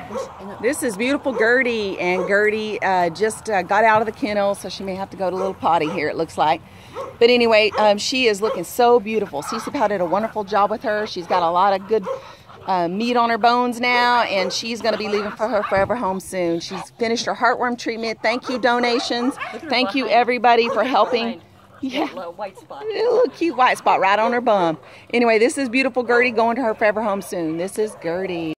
This is beautiful Gertie, and Gertie just got out of the kennel, so she may have to go to a little potty here, it looks like. But anyway, she is looking so beautiful. CC did a wonderful job with her. She's got a lot of good meat on her bones now, and she's going to be leaving for her forever home soon. She's finished her heartworm treatment. Thank you, donations. Thank you, everybody, for helping. Yeah, little white spot. A little cute white spot right on her bum. Anyway, this is beautiful Gertie going to her forever home soon. This is Gertie.